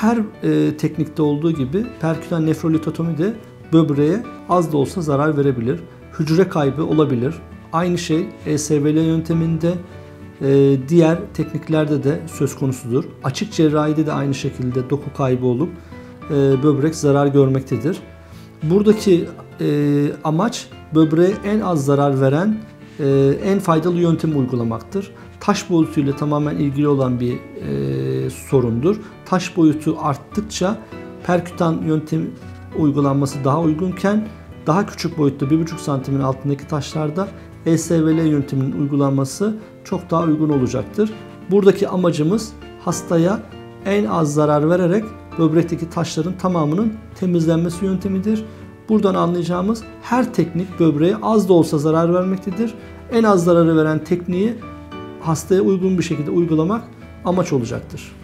her teknikte olduğu gibi perkütan nefrolitotomi de böbreğe az da olsa zarar verebilir. Hücre kaybı olabilir. Aynı şey ESVL yönteminde, diğer tekniklerde de söz konusudur. Açık cerrahide de aynı şekilde doku kaybı olup böbrek zarar görmektedir. Buradaki amaç böbreğe en az zarar veren, en faydalı yöntemi uygulamaktır. Taş boyutuyla tamamen ilgili olan bir sorundur. Taş boyutu arttıkça perkütan yöntemi uygulanması daha uygunken daha küçük boyutta 1,5 santimin altındaki taşlarda ESVL yönteminin uygulanması çok daha uygun olacaktır. Buradaki amacımız hastaya en az zarar vererek böbrekteki taşların tamamının temizlenmesi yöntemidir. Buradan anlayacağımız her teknik böbreğe az da olsa zarar vermektedir. En az zararı veren tekniği hastaya uygun bir şekilde uygulamak amaç olacaktır.